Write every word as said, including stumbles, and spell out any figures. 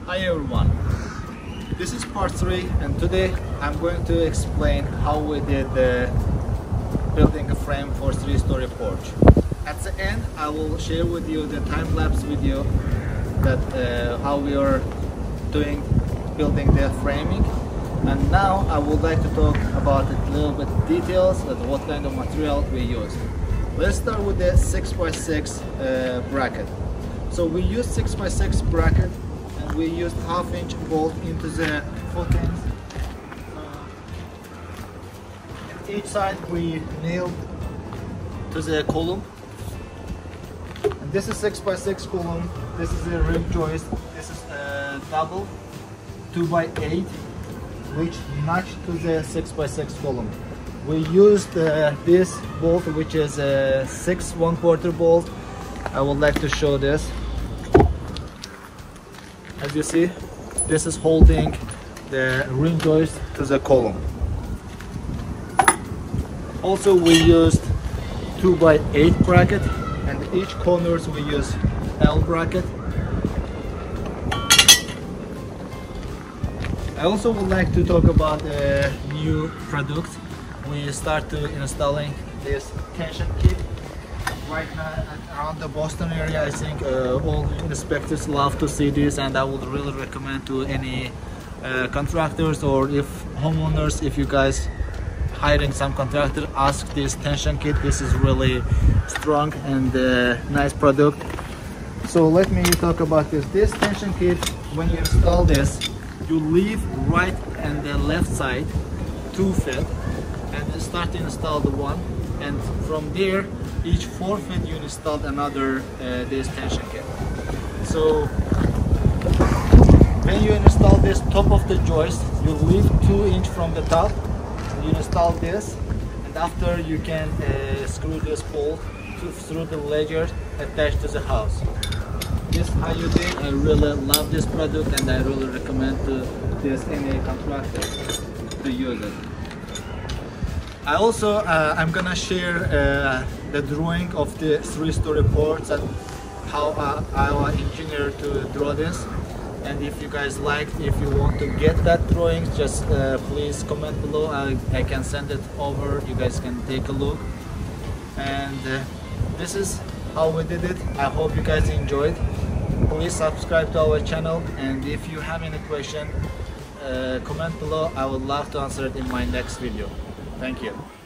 Hi everyone, this is part three and today I'm going to explain how we did the building a frame for three-story porch. At the end I will share with you the time-lapse video that uh, how we are doing building the framing, and now I would like to talk about a little bit details of what kind of material we used. Let's start with the six by six uh, bracket. So we used six by six bracket and we used half inch bolt into the footings. Uh, each side we nailed to the column. And this is six by six column. This is a rim joist. This is a double two by eight, which matched to the six by six column. We used uh, this bolt, which is a six one quarter bolt. I would like to show this. As you see, this is holding the rim joist to the column. Also, we used two by eight bracket, and each corners we use L bracket. I also would like to talk about a new product. We start to installing this tension kit. Right now around the Boston area, I think uh, all inspectors love to see this, and I would really recommend to any uh, contractors or if homeowners, if you guys hiring some contractor, ask this tension kit. This is really strong and uh, nice product. So let me talk about this. This tension kit, when you install this, you leave right and the left side two feet and then start to install the one, and from there each four feet you installed another uh, this tension kit. So when you install this top of the joist, you leave two inch from the top, you install this, and after you can uh, screw this bolt to, through the ledger attached to the house. This is how you do it. I really love this product and I really recommend to this any contractor to use it. I also uh, I'm gonna share uh, the drawing of the three-story porch and how uh, our engineer to draw this. And if you guys like, if you want to get that drawing, just uh, please comment below. I, I can send it over. You guys can take a look. And uh, this is how we did it. I hope you guys enjoyed. Please subscribe to our channel, and if you have any question, uh, comment below. I would love to answer it in my next video. Thank you.